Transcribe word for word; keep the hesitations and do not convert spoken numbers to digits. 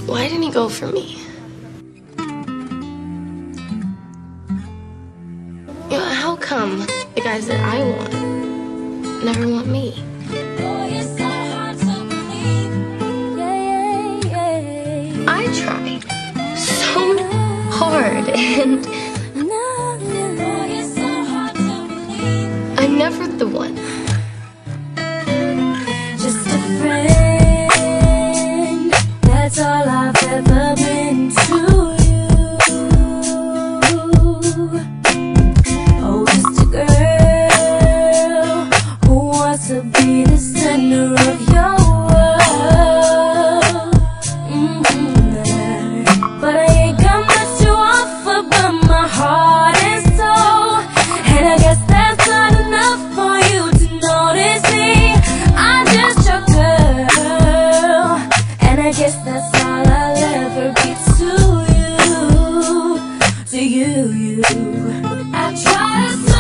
Why didn't he go for me? You know, how come the guys that I want never want me? I tried so hard, and I'm never the one. Just a friend, that's all I've ever been to you. Oh, just a girl who wants to be the center of your world. Mm-hmm. But I ain't got much to offer but my heart and soul, and I guess that's not enough for you to notice me. I'm just your girl, and I guess that's all I'll ever be to you, to you, you. I try to